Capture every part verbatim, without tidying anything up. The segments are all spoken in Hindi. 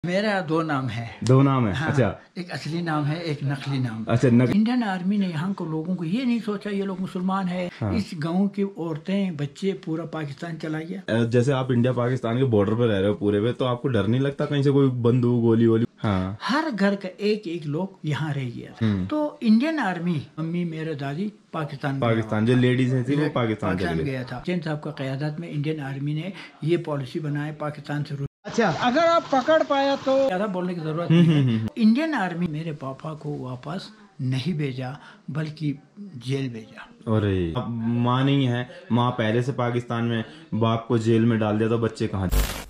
मेरा दो नाम है। दो नाम है। हाँ, अच्छा, एक असली नाम है, एक नकली नाम। अच्छा नक... इंडियन आर्मी ने यहाँ को लोगों को ये नहीं सोचा ये लोग मुसलमान है। हाँ। इस गांव की औरतें बच्चे पूरा पाकिस्तान चला गया। जैसे आप इंडिया पाकिस्तान के बॉर्डर पे रह रहे हो पूरे पे, तो आपको डर नहीं लगता कहीं से कोई बंदूक गोली वोली? हाँ। हर घर का एक एक लोग यहाँ रह गया था। तो इंडियन आर्मी, मम्मी मेरे दादी पाकिस्तान पाकिस्तान जो लेडीज थी वो पाकिस्तान चले गया था। जैन साहब का क़यादत में इंडियन आर्मी ने ये पॉलिसी बनाया पाकिस्तान से। अच्छा, अगर आप पकड़ पाया तो ज्यादा बोलने की जरूरत नहीं है। इंडियन आर्मी मेरे पापा को वापस नहीं भेजा बल्कि जेल भेजा। अरे माँ नहीं है, माँ पहले से पाकिस्तान में, बाप को जेल में डाल दिया तो बच्चे कहाँ?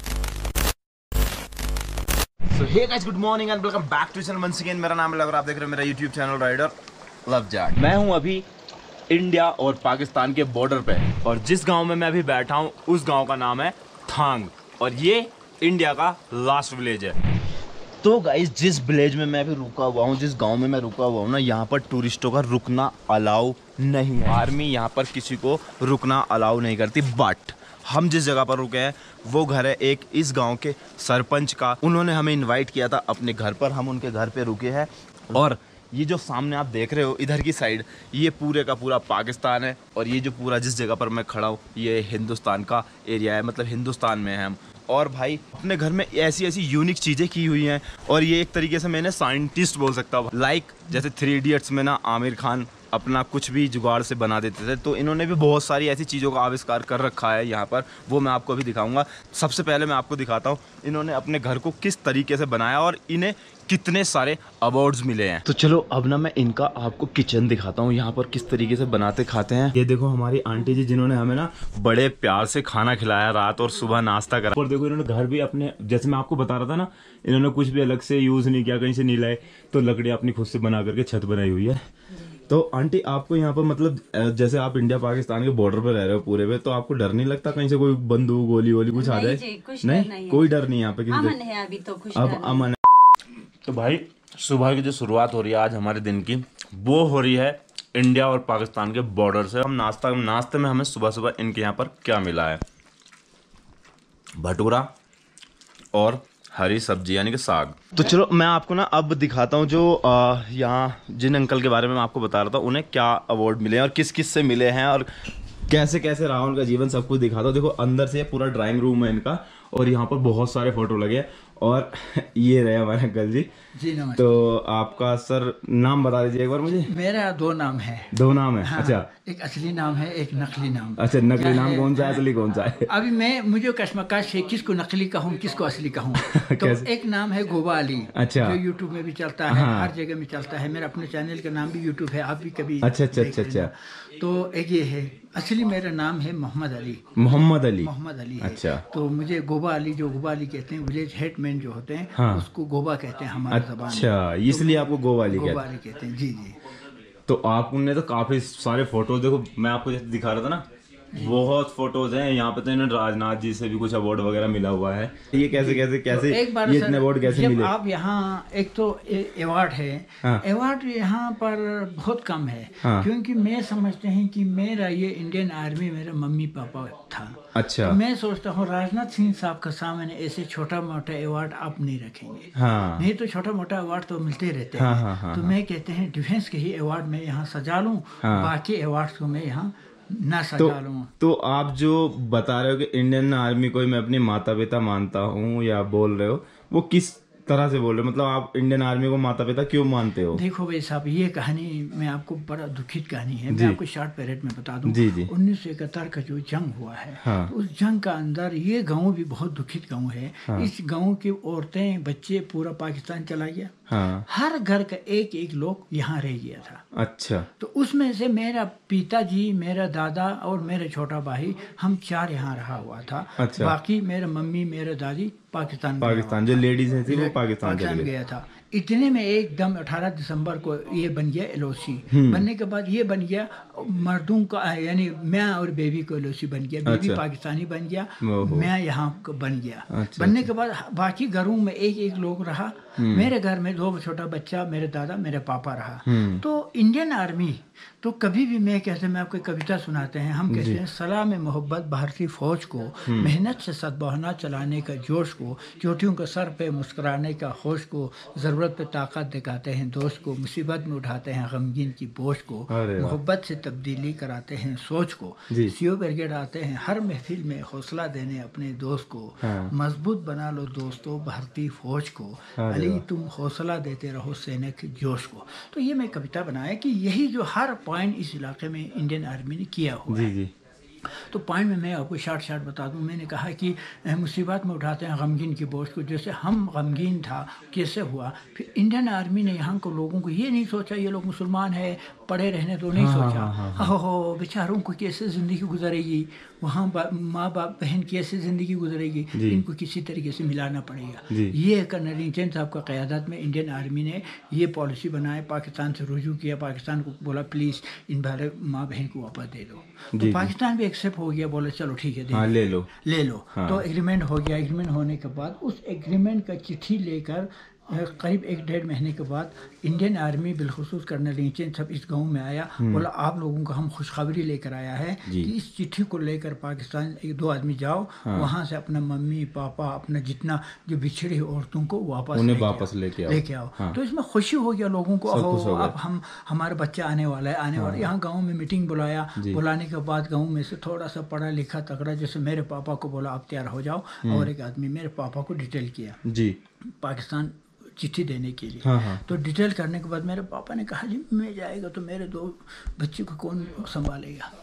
So hey guys, good morning and welcome back to channel once again। मेरा नाम है लव और आप देख रहे हो मेरा YouTube channel rider love Jat. मैं हूँ अभी इंडिया और पाकिस्तान के बॉर्डर पे, और जिस गांव में मैं अभी बैठा हूँ उस गांव का नाम है थांग, और ये इंडिया का लास्ट विलेज है। तो गाइस जिस विलेज में मैं अभी रुका हुआ हूँ, जिस गांव में मैं रुका हुआ हूँ ना, यहाँ पर टूरिस्टों का रुकना अलाउ नहीं है। आर्मी यहाँ पर किसी को रुकना अलाउ नहीं करती। बट हम जिस जगह पर रुके हैं वो घर है एक इस गांव के सरपंच का। उन्होंने हमें इनवाइट किया था अपने घर पर, हम उनके घर पे रुके हैं। और ये जो सामने आप देख रहे हो इधर की साइड, ये पूरे का पूरा पाकिस्तान है, और ये जो पूरा जिस जगह पर मैं खड़ा हूँ ये हिंदुस्तान का एरिया है, मतलब हिंदुस्तान में है हम। और भाई अपने घर में ऐसी ऐसी यूनिक चीज़ें की हुई हैं, और ये एक तरीके से मैंने साइंटिस्ट बोल सकता हूँ। लाइक जैसे थ्री इडियट्स में ना आमिर खान अपना कुछ भी जुगाड़ से बना देते थे, तो इन्होंने भी बहुत सारी ऐसी चीज़ों का आविष्कार कर रखा है यहाँ पर। वो मैं आपको अभी दिखाऊंगा। सबसे पहले मैं आपको दिखाता हूँ इन्होंने अपने घर को किस तरीके से बनाया और इन्हें कितने सारे अवार्ड्स मिले हैं। तो चलो अब ना मैं इनका आपको किचन दिखाता हूँ, यहाँ पर किस तरीके से बनाते खाते हैं। ये देखो हमारी आंटी जी जिन्होंने हमें ना बड़े प्यार से खाना खिलाया, रात और सुबह नाश्ता करा। और देखो इन्होंने घर भी अपने, जैसे मैं आपको बता रहा था ना, इन्होंने कुछ भी अलग से यूज नहीं किया, कहीं से नहीं लाए, तो लकड़ियाँ अपनी खुद से बना करके छत बनाई हुई है। तो आंटी आपको यहाँ पर, मतलब जैसे आप इंडिया पाकिस्तान के बॉर्डर पे रह रहे हो पूरे पे, तो आपको डर नहीं लगता कहीं से कोई बंदूक गोली वोली कुछ आ जाए? नहीं, नहीं कोई डर नहीं यहाँ पे। अमन है अभी तो, खुश अब अमन। तो भाई सुबह की जो शुरुआत हो रही है आज हमारे दिन की, वो हो रही है इंडिया और पाकिस्तान के बॉर्डर से। हम नाश्ता नाश्ते में हमें सुबह सुबह इनके यहाँ पर क्या मिला है, भटूरा और हरी सब्जी यानी कि साग। तो चलो मैं आपको ना अब दिखाता हूँ जो यहाँ जिन अंकल के बारे में मैं आपको बता रहा था उन्हें क्या अवार्ड मिले हैं और किस किस से मिले हैं और कैसे कैसे रहा उनका जीवन, सब कुछ दिखाता हूँ। देखो अंदर से पूरा ड्राइंग रूम है इनका, और यहाँ पर बहुत सारे फोटो लगे हैं। और ये रहे हमारे अंकल जी। जी नमस्ते। तो आपका सर नाम बता दीजिए एक बार मुझे। मेरा दो नाम है। दो नाम है। हाँ, अच्छा, एक असली नाम है, एक नकली नाम। अच्छा, नकली नाम कौन सा है, असली कौन सा है? अभी मैं मुझे कश्मकश है किसको नकली कहूँ किसको असली कहूँ। तो एक नाम है गोबा अली। अच्छा, जो यूट्यूब में भी चलता है। हाँ। हर जगह में चलता है। मेरा अपने चैनल का नाम भी यूट्यूब है, आप भी कभी। अच्छा अच्छा अच्छा अच्छा। तो एक ये है, असली मेरा नाम है मोहम्मद अली। मोहम्मद अली। मोहम्मद अली। अच्छा। तो मुझे गोबा अली, जो गोबा अली कहते हैं, विलेज हेडमैन जो होते हैं, हाँ, उसको गोबा कहते हैं हमारे ज़बान में। अच्छा, इसलिए आपको गोबा अली गोबा अली कहते हैं। जी जी। तो आपने तो काफी सारे फोटोज, देखो मैं आपको जैसे दिखा रहा था ना, बहुत फोटोज हैं यहाँ पे। तो इन्हें राजनाथ जी से भी कुछ अवार्ड वगैरह मिला हुआ है। ये कैसे कैसे कैसे तो एक बार ये इतने अवार्ड कैसे मिले? आप यहाँ एक तो अवार्ड है। हाँ। अवार्ड यहाँ पर बहुत कम है। हाँ। क्योंकि मैं समझते हैं कि मेरा ये इंडियन आर्मी मेरा मम्मी पापा था। अच्छा। तो मैं सोचता हूँ राजनाथ सिंह साहब का सामने ऐसे छोटा मोटा अवार्ड आप नहीं रखेंगे। हाँ। नहीं तो छोटा मोटा अवार्ड तो मिलते रहते हैं। हाँ, हाँ, हाँ, तो हाँ। मैं कहते हैं डिफेंस के ही अवार्ड में यहाँ सजा लूँ। हाँ। बाकी अवार्ड को मैं यहाँ ना सजा लूं। तो आप जो बता रहे हो कि इंडियन आर्मी को मैं अपनी माता पिता मानता हूँ या बोल रहे हो, वो किस तरह से बोल रहे हो? मतलब आप इंडियन आर्मी को माता पिता क्यों मानते हो? देखो भाई साहब, ये कहानी मैं आपको बड़ा दुखित कहानी है। मैं आपको शॉर्ट पीरियड में बता दूं। जी जी। उन्नीस सौ इकहत्तर का जो जंग हुआ है, हाँ, तो उस जंग का अंदर ये गांव भी बहुत दुखित गांव है। हाँ। इस गांव की औरतें बच्चे पूरा पाकिस्तान चला गया। हाँ। हर घर का एक एक लोग यहाँ रह गया था। अच्छा। तो उसमें से मेरा पिताजी, मेरा दादा और मेरा छोटा भाई, हम चार यहाँ रहा हुआ था। अच्छा। बाकी मेरा मम्मी मेरा दादी पाकिस्तान पाकिस्तान जो लेडीज थी वो पाकिस्तान गया था। इतने में एकदम अठारह दिसंबर को ये बन गया एल ओ सी। बनने के बाद ये बन गया मर्दों का, यानी मैं और बेबी को एल ओ सी बन गया। बेबी अच्छा। पाकिस्तानी बन गया, मैं यहाँ बन गया। अच्छा, बनने के बाद बाकी घरों में एक एक लोग रहा। मेरे घर में दो छोटा बच्चा, मेरे दादा, मेरे पापा रहा। तो इंडियन आर्मी तो कभी भी मैं कहते हैं, मैं आपको कविता सुनाते हैं, हम कहते हैं सलाम मोहब्बत भारतीय फौज को, मेहनत से सद्भावना चलाने का जोश को, चोटियों के सर पे मुस्कुराने का होश को, ज़रूरत पे ताकत दिखाते हैं दोस्त को, मुसीबत में उठाते हैं गमगीन की बोझ को, मोहब्बत से तब्दीली कराते हैं सोच को, सीओ ब्रिगेड आते हैं हर महफिल में हौसला देने अपने दोस्त को, मजबूत बना लो दोस्तों भारतीय फौज को, अली तुम हौसला देते रहो सैनिक के जोश को। तो ये मैं कविता बनाया कि यही जो हर पॉइंट इस इलाके में इंडियन आर्मी ने किया हुआ है। जी जी। तो पॉइंट में मैं आपको शार्ट शार्ट बता दूं। मैंने कहा कि मुसीबत में उठाते हैं गमगीन की बोझ को, जैसे हम गमगीन था कैसे हुआ। फिर इंडियन आर्मी ने यहाँ को लोगों को ये नहीं सोचा ये लोग मुसलमान है पढ़े रहने तो नहीं हाँ, सोचा हाँ, हाँ, हाँ। हो बेचारों को कैसे ज़िंदगी गुजरेगी, वहाँ माँ बाप बहन कैसे ज़िंदगी गुजरेगी, इनको किसी तरीके से मिलाना पड़ेगा। ये कर्नल इंचन साहब का क़यादत में इंडियन आर्मी ने ये पॉलिसी बनाए, पाकिस्तान से रुजू किया, पाकिस्तान को बोला प्लीज़ इन बारे माँ बहन को वापस दे दो। तो पाकिस्तान भी एक्सेप्ट हो गया, बोले चलो ठीक है हाँ, ले लो ले लो हाँ। तो एग्रीमेंट हो गया। एग्रीमेंट होने के बाद उस एग्रीमेंट का चिट्ठी लेकर करीब एक डेढ़ महीने के बाद इंडियन आर्मी बिलखुसूस कर्नल इंचन सब इस गांव में आया, बोला आप लोगों को हम खुशखबरी लेकर आया है कि इस चिट्ठी को लेकर पाकिस्तान एक दो आदमी जाओ हाँ। वहाँ से अपना मम्मी पापा अपना जितना जो बिछड़ी औरतों को वापस उन्हें वापस लेके आओ लेके आओ हाँ। तो इसमें खुशी हो गया लोगों को, अब हम हमारा बच्चा आने वाला है आने वाला। यहाँ गाँव में मीटिंग बुलाया, बुलाने के बाद गाँव में से थोड़ा सा पढ़ा लिखा तगड़ा जैसे मेरे पापा को बोला आप तैयार हो जाओ, और एक आदमी मेरे पापा को डिटेल किया जी पाकिस्तान चिट्ठी देने के लिए हाँ हाँ। तो डिटेल करने के बाद मेरे पापा ने कहा जी मैं जाएगा तो मेरे दो बच्चों को कौन संभालेगा,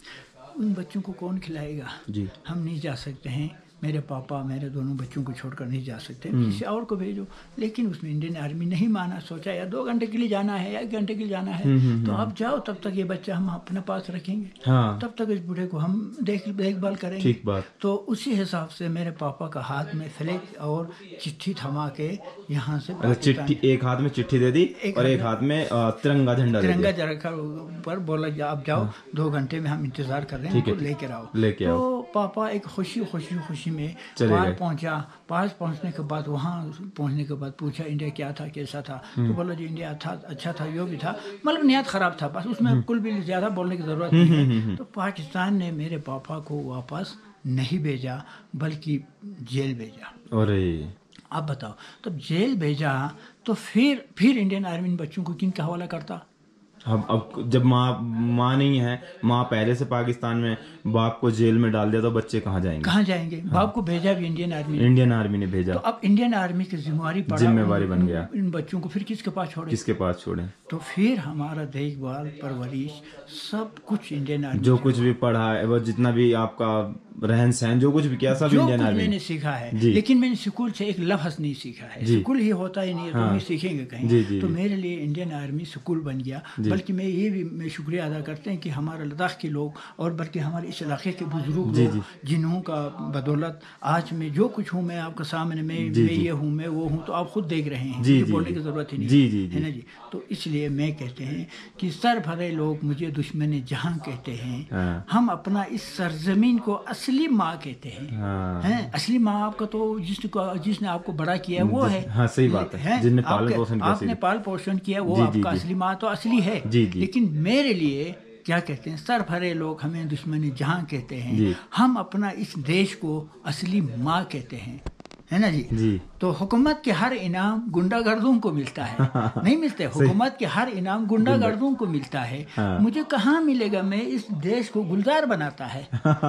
उन बच्चों को कौन खिलाएगा जी, हम नहीं जा सकते हैं, मेरे पापा मेरे दोनों बच्चों को छोड़कर नहीं जा सकते, किसी और को भेजो। लेकिन उसमें इंडियन आर्मी नहीं माना, सोचा या दो घंटे के लिए जाना है या एक घंटे के लिए जाना है तो आप जाओ, तब तक ये बच्चा हम अपने पास रखेंगे हाँ। तब तक इस बूढ़े को हम देख देखभाल करेंगे। ठीक बात। तो उसी हिसाब से मेरे पापा का हाथ में फ्लैग और चिट्ठी थमा के यहाँ से चिट्ठी, एक हाथ में चिट्ठी दे दी एक और एक हाथ में तिरंगा झंडा तिरंगा जरा ऊपर, बोला आप जाओ दो घंटे में हम इंतजार कर रहे हैं, लेकर आओ लेके आओ। तो पापा एक खुशी खुशी खुशी में पास पहुंचा। पास पहुंचने के बाद वहाँ पहुंचने के बाद पूछा इंडिया क्या था कैसा था, तो बोला जी इंडिया था अच्छा था, यो भी था, मतलब नियत खराब था बस, उसमें कुल भी ज़्यादा बोलने की ज़रूरत नहीं है। तो पाकिस्तान ने मेरे पापा को वापस नहीं भेजा बल्कि जेल भेजा। अरे आप बताओ, तब जेल भेजा तो फिर फिर इंडियन आर्मी इन बच्चों को किन का हवाला करता। अब अब जब माँ माँ नहीं है, माँ पहले से पाकिस्तान में, बाप को जेल में डाल दिया तो बच्चे कहाँ जाएंगे कहाँ जाएंगे हाँ। बाप को भेजा भी इंडियन आर्मी ने, इंडियन आर्मी ने भेजा। तो अब इंडियन आर्मी की जिम्मेवारी पड़ा, जिम्मेवारी बन गया, इन बच्चों को फिर किसके पास छोड़े किसके पास छोड़े। तो फिर हमारा देखभाल परवरिश सब कुछ इंडियन आर्मी, जो कुछ भी पढ़ा है वो जितना भी आपका रहन सहन जो कुछ भी किया सब इंडियन आर्मी मैंने सीखा है। लेकिन मैंने स्कूल से एक लफ्ज़ नहीं सीखा है, स्कूल ही होता ही नहीं है तो हाँ। सीखेंगे कहीं जी, जी, तो मेरे लिए इंडियन आर्मी स्कूल बन गया। बल्कि मैं ये भी मैं शुक्रिया अदा करते हैं कि हमारे लद्दाख के लोग और बल्कि हमारे इस इलाके के बुजुर्ग लोग जिन्हों का बदौलत आज मैं जो कुछ हूँ, मैं आपके सामने मैं मैं ये हूँ मैं वो हूँ, तो आप खुद देख रहे हैं, मुझे बोलने की ज़रूरत ही नहीं है ना जी। तो इसलिए मैं कहते हैं कि सर भरे लोग मुझे दुश्मन जहाँ कहते हैं, हम अपना इस सरजमीन को असली माँ कहते हैं हाँ। हैं असली माँ आपका तो जिसको जिसने आपको बड़ा किया है वो है हाँ, सही बात है, जिसने पालन पोषण किया, आपने पाल पोषण किया वो आपका असली माँ तो असली है। लेकिन मेरे लिए क्या कहते हैं, सर भरे लोग हमें दुश्मनी जहाँ कहते हैं, हम अपना इस देश को असली माँ कहते हैं, है ना जी, जी। तो हुकूमत के हर इनाम गुंडागर्दों को मिलता है नहीं मिलते, हुकूमत के हर इनाम गुंडागर्दों को मिलता है हाँ। मुझे कहाँ मिलेगा, मैं इस देश को गुलजार बनाता है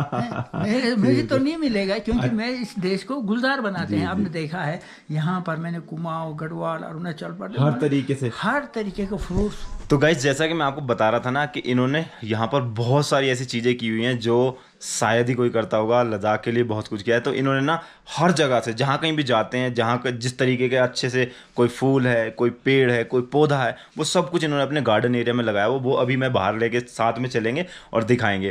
मुझे तो नहीं मिलेगा क्योंकि मैं इस देश को गुलजार बनाते हैं। आपने देखा है यहाँ पर मैंने कुमाऊं गढ़वाल अरुणाचल प्रदेश हर तरीके से हर तरीके के फ्रूट्स। तो गाइस जैसा कि मैं आपको बता रहा था ना कि इन्होंने यहाँ पर बहुत सारी ऐसी चीज़ें की हुई हैं जो शायद ही कोई करता होगा। लद्दाख के लिए बहुत कुछ किया है। तो इन्होंने ना हर जगह से जहाँ कहीं भी जाते हैं, जहाँ का जिस तरीके के अच्छे से कोई फूल है, कोई पेड़ है, कोई पौधा है, वो सब कुछ इन्होंने अपने गार्डन एरिया में लगाया। वो वो अभी मैं बाहर लेके साथ में चलेंगे और दिखाएंगे।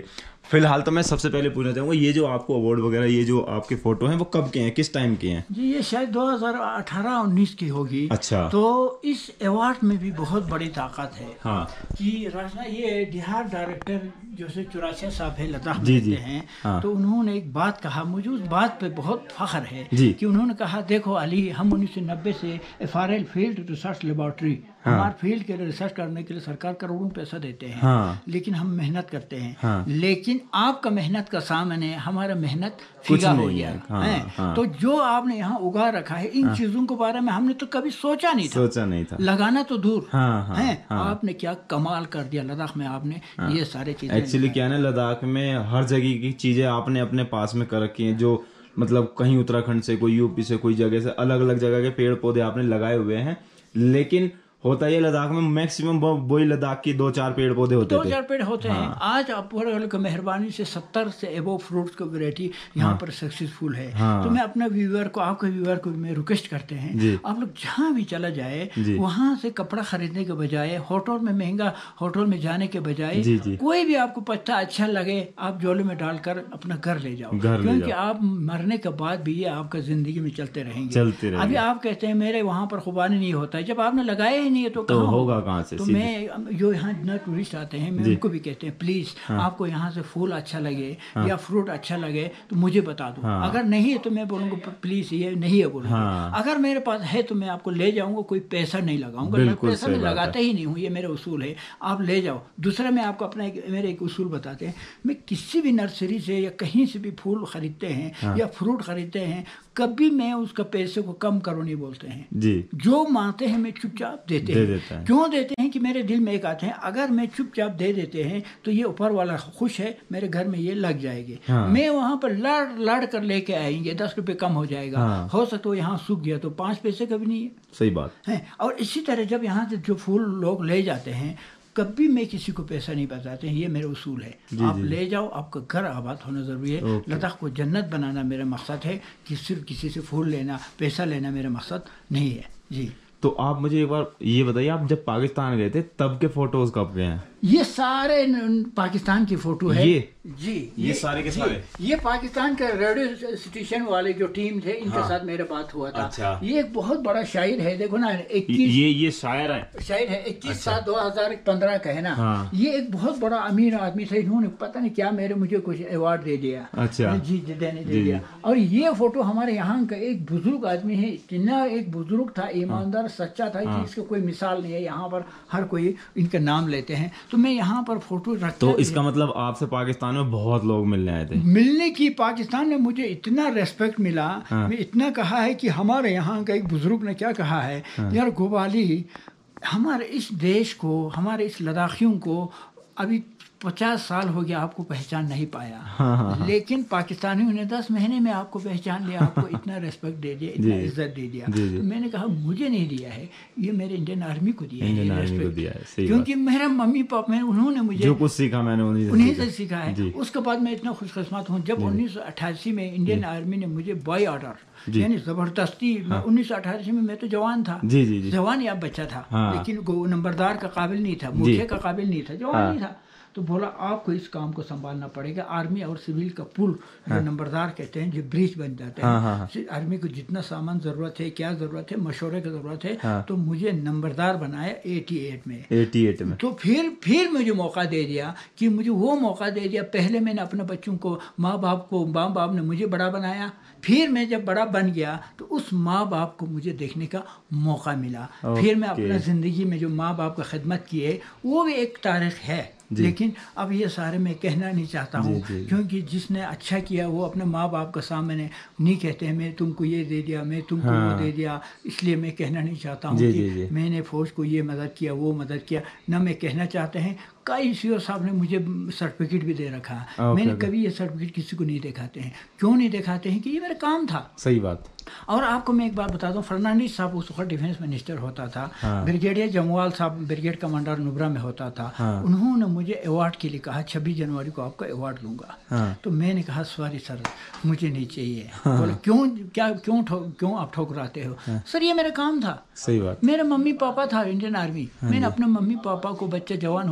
फिलहाल तो मैं सबसे पहले पूछना चाहूंगा, ये जो आपको अवार्ड वगैरह, ये जो आपके फोटो हैं, वो कब के हैं, किस टाइम के हैं? जी ये शायद दो हज़ार अठारह उन्नीस की होगी। अच्छा। तो इस अवार्ड में भी बहुत बड़ी ताकत है। हाँ। कि राजना ये बिहार डायरेक्टर जो से चौरासिया साहब है लद्दाख में जी रहते जी हैं। हाँ। तो उन्होंने एक बात कहा, मुझे उस बात पे बहुत फख्र है जी। कि उन्होंने कहा देखो अली, हम उन्नीस सौ नब्बे से F R L field research laboratory, हमारे फील्ड के लिए रिसर्च करने के लिए सरकार करोड़ों पैसा देते हैं। हाँ। लेकिन हम मेहनत करते हैं। हाँ। लेकिन आपका मेहनत का सामने हमारा मेहनत फीका हो गया है। हाँ, हाँ। तो जो आपने यहाँ उगा रखा है, इन हाँ। चीजों के बारे में हमने तो कभी सोचा नहीं था सोचा नहीं था लगाना तो दूर हाँ, हाँ, है। हाँ। आपने क्या कमाल कर दिया लद्दाख में, आपने हाँ। ये सारे चीजें। एक्चुअली क्या है ना, लद्दाख में हर जगह की चीजें आपने अपने पास में कर रखी हैं, जो मतलब कहीं उत्तराखंड से, कोई यूपी से, कोई जगह से, अलग अलग जगह के पेड़ पौधे आपने लगाए हुए हैं। लेकिन होता है लद्दाख में मैक्सिमम वही लद्दाख की दो चार पेड़ पौधे होते दो चार पेड़ होते हाँ। हैं। आज आप की मेहरबानी से सत्तर से एबो फ्रूट्स का वैरायटी यहाँ हाँ। पर सक्सेसफुल है। हाँ। तो मैं अपना व्यूअर को, आपके व्यूअर को मैं रिक्वेस्ट करते हैं, आप लोग जहाँ भी चला जाए वहाँ से कपड़ा खरीदने के बजाय, होटल में महंगा होटल में जाने के बजाय, कोई भी आपको पत्ता अच्छा लगे आप झोले में डालकर अपना घर ले जाओ, क्योंकि आप मरने के बाद भी ये आपका जिंदगी में चलते रहेंगे। अभी आप कहते हैं मेरे वहाँ पर खुबानी नहीं होता है, जब आपने लगाया ही नहीं है तो, तो होगा कहाँ से? तो मैं जो यहाँ जितना टूरिस्ट आते हैं मैं उनको भी कहते हैं प्लीज हाँ। आपको यहाँ से फूल अच्छा लगे हाँ। या फ्रूट अच्छा लगे तो मुझे बता दो। हाँ। अगर नहीं है तो मैं बोलूँगा प्लीज ये नहीं है बोलूँगा। हाँ। अगर मेरे पास है तो मैं आपको ले जाऊँगा, कोई पैसा नहीं लगाऊंगा, मैं पैसा मैं लगाता ही नहीं हूँ, ये मेरा उसूल है, आप ले जाओ। दूसरा मैं आपको अपना एक, मेरे एक उसूल बताते हैं, मैं किसी भी नर्सरी से या कहीं से भी फूल खरीदते हैं हाँ। या फ्रूट खरीदते हैं, कभी मैं उसका पैसे को कम करो नहीं बोलते हैं जी। जो मांगते हैं मैं चुपचाप देते दे हैं। क्यों देते हैं कि मेरे दिल में एक आते हैं, अगर मैं चुपचाप दे देते हैं तो ये ऊपर वाला खुश है, मेरे घर में ये लग जाएगी। हाँ। मैं वहाँ पर लड़ लड़ कर लेके आएंगे, दस रुपए कम हो जाएगा। हाँ। हो सकता है यहाँ सूख गया तो पाँच पैसे का भी नहीं है। सही बात है। और इसी तरह जब यहाँ से जो फूल लोग ले जाते हैं, कभी मैं किसी को पैसा नहीं बताते हैं, ये मेरा उसूल है। आप जी, ले जाओ, आपका घर आबाद होना जरूरी है। लद्दाख को जन्नत बनाना मेरा मकसद है, कि सिर्फ किसी से फूल लेना, पैसा लेना मेरा मकसद नहीं है जी। तो आप मुझे एक बार ये बताइए, आप जब पाकिस्तान गए थे तब के फोटोज कब गए हैं? ये सारे पाकिस्तान की फोटो है ये जी। ये, ये सारे के सारे ये पाकिस्तान के रेडियो स्टेशन वाले जो टीम थे इनके हाँ। साथ मेरा बात हुआ था। अच्छा। ये एक बहुत बड़ा शायर है, देखो ना, इक्कीस ये ये शायर है शायर है इक्कीस सात दो हजार पंद्रह का है ना। हाँ। ये एक बहुत बड़ा अमीर आदमी था, इन्होंने पता नहीं क्या मेरे मुझे कुछ अवार्ड दे दिया। अच्छा। जी देने दे दिया। और ये फोटो हमारे यहाँ का एक बुजुर्ग आदमी है, इतना एक बुजुर्ग था, ईमानदार सच्चा था कि इसको कोई मिसाल नहीं है। यहाँ पर हर कोई इनका नाम लेते हैं, तो मैं यहाँ पर फोटो रखता। तो इसका मतलब आपसे पाकिस्तान में बहुत लोग मिलने आए थे? मिलने की पाकिस्तान में मुझे इतना रेस्पेक्ट मिला। हाँ। मैं इतना कहा है कि हमारे यहाँ का एक बुजुर्ग ने क्या कहा है, हाँ। यार गोवाली, हमारे इस देश को, हमारे इस लद्दाखियों को अभी पचास साल हो गया आपको पहचान नहीं पाया। हाँ हाँ। लेकिन पाकिस्तानियों ने दस महीने में आपको पहचान लिया, आपको इतना रेस्पेक्ट दे दिया, इतना इज्जत दे दिया। तो मैंने कहा मुझे नहीं दिया है, ये मेरे इंडियन आर्मी को दिया है, आर्मी को दिया है। क्योंकि मेरा मम्मी पापा में उन्होंने मुझे जो कुछ सीखा मैंने उन्हीं से सीखा है। उसके बाद मैं इतना खुशकिस्मत हूँ, जब उन्नीस सौ अट्ठासी में इंडियन आर्मी ने मुझे बाय ऑर्डर यानी जबरदस्ती, उन्नीस सौ अठासी में मैं तो जवान था, जवान या बच्चा था, लेकिन नंबरदार का काबिल नहीं था, मुखिया का काबिल नहीं था, जवान नहीं था। तो बोला आपको इस काम को संभालना पड़ेगा। आर्मी और सिविल का पुल हाँ। जो नंबरदार कहते हैं, जो ब्रिज बन जाता है। हाँ हाँ। आर्मी को जितना सामान जरूरत है, क्या जरूरत है, मशवरे की जरूरत है। हाँ। तो मुझे नंबरदार बनाया अठासी में अठासी में तो फिर फिर मुझे मौका दे दिया कि मुझे वो मौका दे दिया। पहले मैंने अपने बच्चों को, माँ बाप को, माँ बाप ने मुझे बड़ा बनाया, फिर मैं जब बड़ा बन गया तो उस माँ बाप को मुझे देखने का मौका मिला। फिर मैं अपना जिंदगी में जो माँ बाप का खिदमत की है वो भी एक तारीख है। लेकिन अब ये सारे मैं कहना नहीं चाहता हूँ, क्योंकि जिसने अच्छा किया वो अपने माँ बाप के सामने नहीं कहते हैं मैं तुमको ये दे दिया, मैं तुमको हाँ। वो दे दिया। इसलिए मैं कहना नहीं चाहता हूँ कि मैंने फौज को ये मदद किया, वो मदद किया। न मैं कहना चाहते हैं, कई सीओ साहब ने मुझे सर्टिफिकेट भी दे रखा है। मैंने कभी ये सर्टिफिकेट किसी को नहीं दिखाते हैं। क्यों नहीं दिखाते हैं? कि ये मेरा काम था। सही बात। और आपको मैं एक बात बताता हूँ, फर्नांडिस साहब उस वक्त डिफेंस मिनिस्टर होता था। हाँ। ब्रिगेडियर जमवाल साहब ब्रिगेड कमांडर नुब्रा में होता था। हाँ। उन्होंने मुझे अवार्ड के लिए कहा छब्बीस जनवरी को आपका अवार्ड लूंगा। हाँ। तो मैंने कहा सॉरी सर, मुझे नहीं चाहिए। हाँ। बोले क्यों, क्या क्यों क्यों आप ठोकराते हो? हाँ। सर ये मेरा काम था। सही बात। मेरे मम्मी पापा था इंडियन आर्मी। हाँ। मैंने अपने मम्मी पापा को बच्चे जवान होने के बाद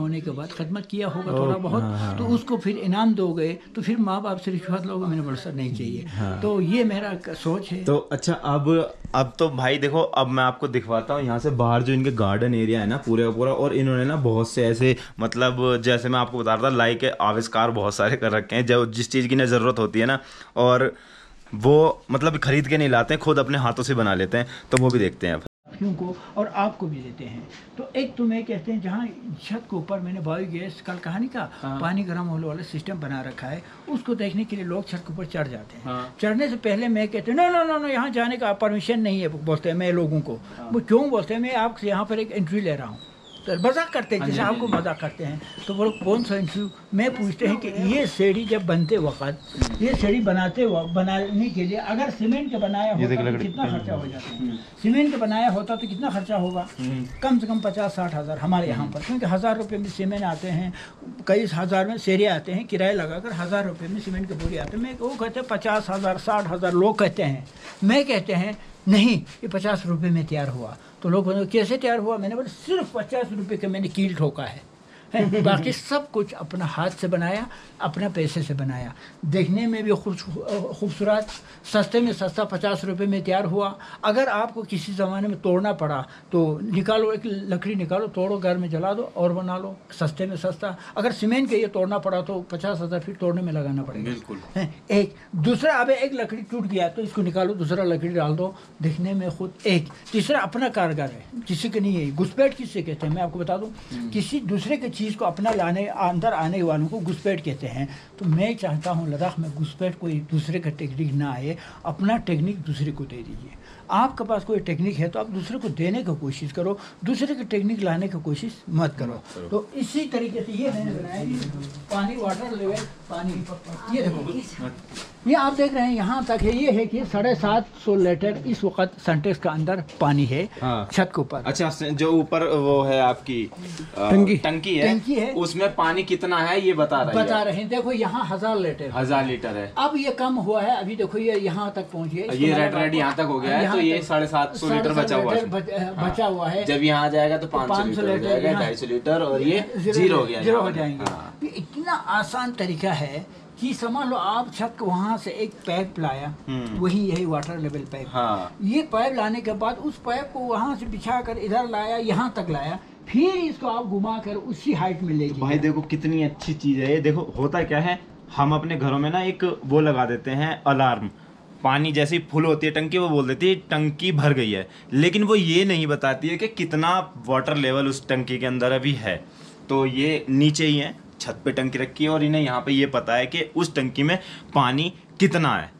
बाद खिदमत किया होगा थोड़ा बहुत, तो उसको फिर इनाम दोगे, तो फिर माँ बाप से रिश्वत लोगे, मैंने बोला सर नहीं चाहिए। हाँ। तो ये मेरा सोच है। तो अच्छा, अब अब तो भाई देखो, अब मैं आपको दिखवाता हूँ यहाँ से बाहर जो इनके गार्डन एरिया है ना पूरे का पूरा, और इन्होंने ना बहुत से ऐसे मतलब जैसे मैं आपको बता रहा था लाइक आविष्कार बहुत सारे कर रखे हैं, जो जिस चीज़ की ना ज़रूरत होती है ना, और वो मतलब खरीद के नहीं लाते हैं, खुद अपने हाथों से बना लेते हैं। तो वो भी देखते हैं को और आपको भी देते हैं। तो एक तो मैं कहते हैं जहाँ छत के ऊपर मैंने बायोगैस कल कहानी का हाँ। पानी गर्म होने वाला सिस्टम बना रखा है, उसको देखने के लिए लोग छत के ऊपर चढ़ जाते हैं। हाँ। चढ़ने से पहले मैं कहते हैं नो नो नो नो यहाँ जाने का परमिशन नहीं है, बोलते हैं मैं लोगों को। हाँ। वो क्यों बोलते हैं, मैं आपसे यहाँ पर एक एंट्री ले रहा हूँ, तो मजाक करते हैं, जैसे आपको मजाक करते हैं। तो वो कौन सा इंटरव्यू, मैं पूछते हैं कि ये सीढ़ी जब बनते वक्त, ये सीढ़ी बनाते वक्त बनाने के लिए अगर सीमेंट का बनाया होता तो कितना खर्चा हो जाता है, सीमेंट का बनाया होता तो कितना खर्चा होगा, कम से कम पचास साठ हज़ार हमारे यहाँ पर, क्योंकि हज़ार रुपये में सीमेंट आते हैं, कई हज़ार में सेरे आते हैं, किराए लगाकर हज़ार रुपये में सीमेंट के बोरी आते हैं। मैं वो कहते हैं पचास हज़ार साठ हज़ार लोग कहते हैं, मैं कहते हैं नहीं ये पचास रुपये में तैयार हुआ। तो लोग बोले कैसे तैयार हुआ, मैंने बोला सिर्फ पचास रुपये का मैंने कील ठोका है, है? बाकी सब कुछ अपना हाथ से बनाया, अपना पैसे से बनाया, देखने में भी खूबसूरत, सस्ते में सस्ता, पचास रुपये में तैयार हुआ। अगर आपको किसी ज़माने में तोड़ना पड़ा तो निकालो, एक लकड़ी निकालो, तोड़ो, घर में जला दो और बना लो, सस्ते में सस्ता। अगर सीमेंट के ये तोड़ना पड़ा तो पचास हज़ार फिर तोड़ने में लगाना पड़ेगा। बिल्कुल है। एक दूसरा, अब एक लकड़ी टूट गया तो इसको निकालो, दूसरा लकड़ी डाल दो, दिखने में खुद एक। तीसरा अपना कारगर है, किसी के नहीं है। घुसपैठ किससे कहते हैं मैं आपको बता दूँ, किसी दूसरे के चीज़ को अपना लाने अंदर आने वालों को घुसपैठ कहते हैं। तो मैं चाहता हूँ लद्दाख में घुसपैठ कोई दूसरे का टेक्निक ना आए, अपना टेक्निक दूसरे को दे दीजिए। आपके पास कोई टेक्निक है तो आप दूसरे को देने की कोशिश करो, दूसरे की टेक्निक लाने की कोशिश मत करो। तो इसी तरीके से ये मैंने बनाया कि पानी, वाटर लेवल पानी, ये देखो ये आप देख रहे हैं यहाँ तक है, ये है कि साढ़े सात सौ लीटर इस वक्त सेंटेक्स का अंदर पानी है। हाँ। छत के ऊपर। अच्छा, जो ऊपर वो है आपकी टंकी टंकी है, टंकी है, उसमें पानी कितना है ये बता रहे हैं, बता रहे हैं। देखो यहाँ हजार लीटर हजार लीटर है, अब ये कम हुआ है, अभी देखो ये यहाँ तक पहुँच गया, ये रेड रेड यहाँ तक हो गया है, तो ये साढ़े सात सौ लीटर बचा हुआ है, बचा हुआ है। जब यहाँ आ जाएगा तो पाँच सौ लीटर, ढाई सौ लीटर, और ये जीरो हो गया, जीरो हो जाएंगे। इतना आसान तरीका है कि समझ लो आप छत वहाँ से एक पाइप लाया, वही यही वाटर लेवल पाइप। हाँ। ये पाइप लाने के बाद उस पाइप को वहाँ से बिछा कर इधर लाया, यहाँ तक लाया, फिर इसको आप घुमा कर उसी हाइट में ले गए। भाई देखो कितनी अच्छी चीज़ है ये। देखो होता क्या है, हम अपने घरों में ना एक वो लगा देते हैं अलार्म, पानी जैसी फुल होती है टंकी, वो बोल देती है टंकी भर गई है, लेकिन वो ये नहीं बताती है कि कितना वाटर लेवल उस टंकी के अंदर अभी है। तो ये नीचे ही है, छत पे टंकी रखी है, और इन्हें यहाँ पे ये पता है कि उस टंकी में पानी कितना है।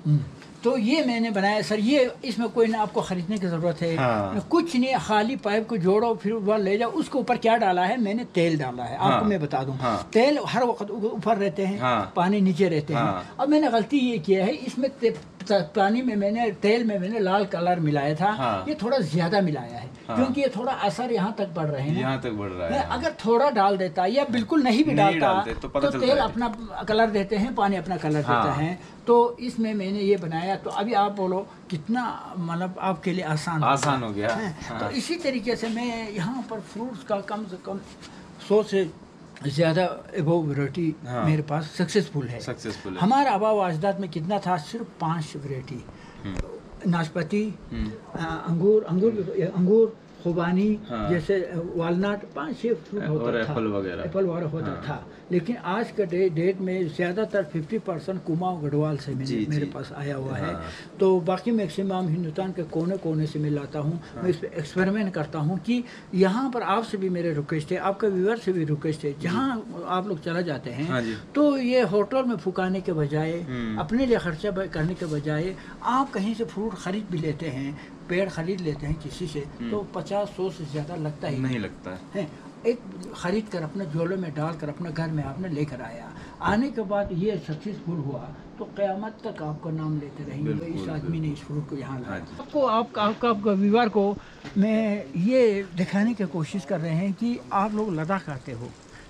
तो ये मैंने बनाया सर, ये इसमें कोई ना आपको खरीदने की जरूरत है। हाँ। कुछ नहीं, खाली पाइप को जोड़ो, फिर वह ले जाओ। उसके ऊपर क्या डाला है मैंने, तेल डाला है। हाँ। आपको मैं बता दूं। हाँ। तेल हर वक्त ऊपर रहते हैं। हाँ। पानी नीचे रहते हैं। हाँ। अब मैंने गलती ये किया है, इसमें पानी में मैंने तेल में मैंने लाल कलर मिलाया था। हाँ। ये थोड़ा ज्यादा मिलाया है। हाँ। क्योंकि ये थोड़ा असर यहाँ तक बढ़ रहे हैं, यहाँ तक बढ़ रहा है। अगर थोड़ा डाल देता या बिल्कुल नहीं भी डालता तो, तो तेल अपना कलर देते हैं, पानी अपना कलर देता है। तो इसमें मैंने ये बनाया। तो अभी आप बोलो कितना मतलब आपके लिए आसान आसान हो गया। हाँ। तो इसी तरीके से मैं यहाँ पर फ्रूट्स का कम से कम सौ से ज़्यादा एबो वैरायटी हाँ। मेरे पास सक्सेसफुल है। सक्सेसफुल है। हमारा आबा व अजदाद में कितना था, सिर्फ पांच वैरायटी, नाशपाती, अंगूर अंगूर अंगूर खुबानी, हाँ। जैसे वालनट, पाँच छः फ्रूट होता था, एप्पल वगैरह एप्पल वगैरह होता हाँ। था। लेकिन आज के डे, डेट में ज़्यादातर पचास परसेंट कुमाऊं गढ़वाल से मेरे, जी, मेरे जी। पास आया हुआ हाँ। है। तो बाकी मैक्सिमम हिंदुस्तान के कोने कोने से मैं लाता हूँ। हाँ। मैं इस पर एक्सपेरिमेंट करता हूँ कि यहाँ पर आपसे भी मेरे रिक्वेस्ट है, आपके व्यूअर से भी रिक्वेस्ट है, जहाँ आप लोग चला जाते हैं हाँ तो ये होटल में फुकाने के बजाय, अपने लिए खर्चा करने के बजाय, आप कहीं से फ्रूट खरीद भी लेते हैं, पेड़ खरीद लेते हैं किसी से, तो पचास सौ से ज़्यादा लगता ही नहीं लगता है। एक खरीद कर अपने झोले में डालकर अपने घर में आपने लेकर आया, आने के बाद ये सक्सेसफुल हुआ तो क़यामत तक आपका नाम लेते रहेंगे, इस आदमी ने इस फ्रूट को यहाँ लाया। आपको आपका आपका आपका व्यूअर को मैं ये दिखाने की कोशिश कर रहे हैं कि आप लोग लद्दाख आते हो,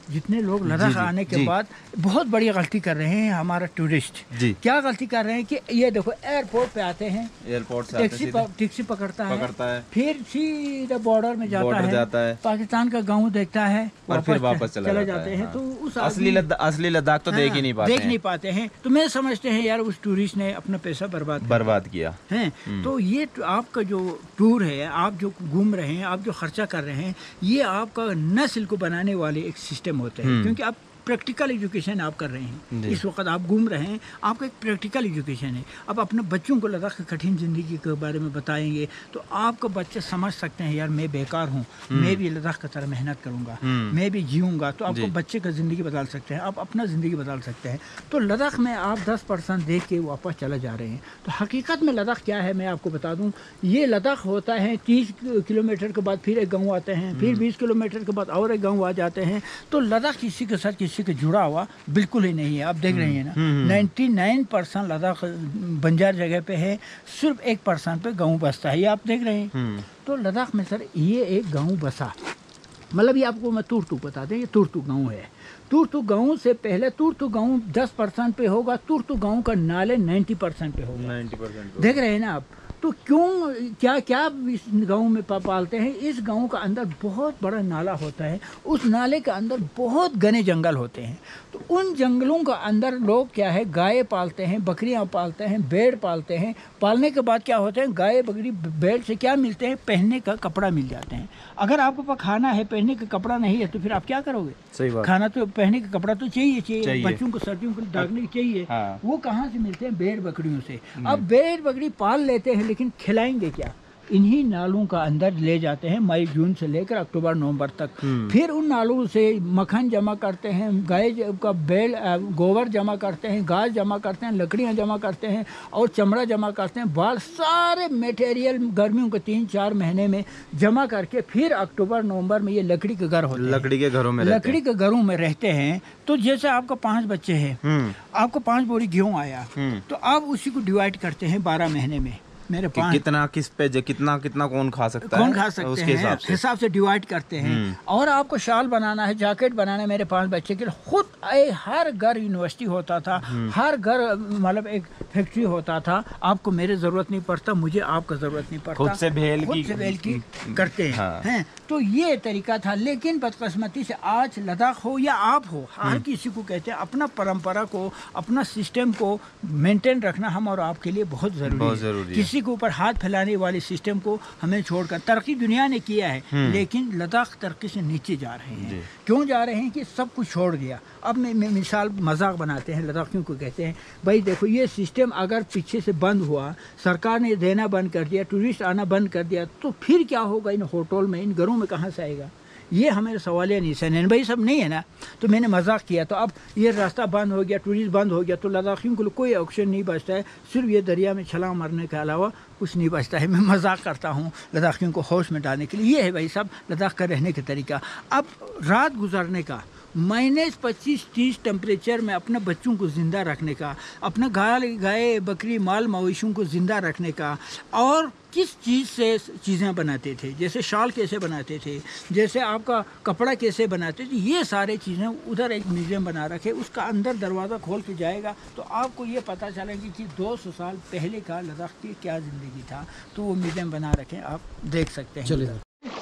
जितने लोग लद्दाख आने के बाद बहुत बड़ी गलती कर रहे हैं हमारा टूरिस्ट। क्या गलती कर रहे हैं कि ये देखो एयरपोर्ट पे आते हैं, एयरपोर्ट से टैक्सी टैक्सी पकड़ता है, पकड़ता है, फिर सीधा बॉर्डर में जाता है, जाता है, पाकिस्तान का गाँव देखता है और फिर वापस चले जाते हैं। तो उस असली असली लद्दाख तो देख ही नहीं पाते देख नहीं पाते हैं। तो मैं समझते हैं यार उस टूरिस्ट ने अपना पैसा बर्बाद बर्बाद किया है। तो ये आपका जो टूर है, आप जो घूम रहे हैं, आप जो खर्चा कर रहे हैं, ये आपका नस्ल को बनाने वाले एक सिस्टम होते हैं। क्योंकि आप प्रैक्टिकल एजुकेशन आप कर रहे हैं, इस वक्त आप घूम रहे हैं, आपका एक प्रैक्टिकल एजुकेशन है। अब अपने बच्चों को लद्दाख की कठिन ज़िंदगी के बारे में बताएंगे तो आपका बच्चे समझ सकते हैं यार मैं बेकार हूँ, मैं भी लद्दाख की तरह मेहनत करूँगा, मैं भी जीऊँगा। तो आपको बच्चे का ज़िंदगी बदल सकते हैं, आप अपना ज़िंदगी बदल सकते हैं। तो लद्दाख में आप दस परसेंट देख के वापस चले जा रहे हैं। तो हकीकत में लद्दाख क्या है मैं आपको बता दूँ। ये लद्दाख होता है तीस किलोमीटर के बाद फिर एक गाँव आते हैं, फिर बीस किलोमीटर के बाद और एक गाँव आ जाते हैं। तो लद्दाख किसी के साथ किसी के जुड़ा हुआ बिल्कुल ही नहीं है। आप देख रहे हैं ना, निन्यानवे परसेंट लद्दाख बंजार जगह पे है, सिर्फ एक परसेंट पे गांव बसता है। ये आप देख रहे हैं। तो लद्दाख में सर ये एक गांव बसा, मतलब ये आपको मैं तुर्तुक बता दें, ये तुर्तुक गांव है। तुर्तुक गांव से पहले तुर्तुक गांव दस परसेंट पे होगा, तुर्तुक गांव का नाले नब्बे परसेंट पे होगा। नब्बे परसेंट देख रहे हैं ना आप। तो क्यों क्या क्या इस गांव में पालते हैं? इस गांव का अंदर बहुत बड़ा नाला होता है, उस नाले के अंदर बहुत घने जंगल होते हैं। तो उन जंगलों का अंदर लोग क्या है, गाय पालते हैं, बकरियां पालते हैं, भेड़ पालते हैं। पालने के बाद क्या होते हैं, गाय बकरी भेड़ से क्या मिलते हैं, पहनने का कपड़ा मिल जाते हैं। अगर आपके पास खाना है, पहनने का कपड़ा नहीं है, तो फिर आप क्या करोगे? सही बात। खाना तो पहनने का कपड़ा तो चाहिए चाहिए, चाहिए। बच्चों को सर्दियों को ढकने चाहिए। हाँ। वो कहाँ से मिलते हैं? भेड़ बकरियों से। अब भेड़ बकरी पाल लेते हैं, लेकिन खिलाएंगे क्या? इन्हीं नालों का अंदर ले जाते हैं मई जून से लेकर अक्टूबर नवंबर तक। फिर उन नालों से मक्खन जमा करते हैं, गाय का बैल गोबर जमा करते हैं, घास जमा करते हैं, लकड़ियां जमा करते हैं और चमड़ा जमा करते हैं। बाल सारे मटेरियल गर्मियों के तीन चार महीने में जमा करके फिर अक्टूबर नवंबर में ये लकड़ी के घर होते हैं। लकड़ी के घरों में लकड़ी के घरों में रहते हैं। तो जैसे आपका पाँच बच्चे हैं, आपको पाँच बोरी गेहूँ आया, तो आप उसी को डिवाइड करते हैं बारह महीने में। मेरे पास कितना किस पे कितना कितना कौन खा सकता कौन है, खा सकते उसके हिसाब से हिसाब से डिवाइड करते हैं। और आपको शाल बनाना है, जैकेट बनाना है मेरे पांच बच्चे के लिए, खुद हर घर यूनिवर्सिटी होता था, हर घर मतलब एक फैक्ट्री होता था। आपको मेरे जरूरत नहीं पड़ता, मुझे आपका जरूरत नहीं पड़ता, खुद से भेल खुद की से भेल की करते हैं, हाँ। हैं तो ये तरीका था। लेकिन बदकिस्मती से आज लद्दाख हो या आप हो, हर किसी को कहते हैं अपना परंपरा को, अपना सिस्टम को मेंटेन रखना हम और आपके लिए बहुत जरूरी है। किसी के ऊपर हाथ फैलाने वाले सिस्टम को हमें छोड़कर, तरक्की दुनिया ने किया है लेकिन लद्दाख तरक्की से नीचे जा रहे हैं। क्यों जा रहे हैं कि सब कुछ छोड़ दिया। अब मैं, मैं मिसाल मजाक बनाते हैं लद्दाखियों को, कहते हैं भाई देखो ये सिस्टम अगर पीछे से बंद हुआ, सरकार ने देना बंद कर दिया, टूरिस्ट आना बंद कर दिया, तो फिर क्या होगा इन होटल में, इन घरों में कहाँ से आएगा? ये हमारे सवाल नहीं है भाई, सब नहीं है ना। तो मैंने मजाक किया। तो अब ये रास्ता बंद हो गया, टूरिस्ट बंद हो गया, तो लद्दाखियों को कोई ऑप्शन नहीं बचता है, सिर्फ ये दरिया में छलांग मारने के अलावा कुछ नहीं बचता है। मैं मजाक करता हूँ लद्दाखियों को होश में डालने के लिए। ये है भाई सब लद्दाख का रहने का तरीका। अब रात गुजारने का, माइनस पच्चीस तीस टेम्परेचर में अपने बच्चों को ज़िंदा रखने का, अपना गाय गाय बकरी माल मवेशियों को ज़िंदा रखने का, और किस चीज़ से चीज़ें बनाते थे, जैसे शॉल कैसे बनाते थे, जैसे आपका कपड़ा कैसे बनाते थे, ये सारे चीज़ें उधर एक म्यूज़ियम बना रखे। उसका अंदर दरवाज़ा खोल के जाएगा तो आपको ये पता चलेगा कि दो सौ साल पहले का लद्दाख की क्या ज़िंदगी था। तो वो म्यूज़ियम बना रखे, आप देख सकते हैं। चलिए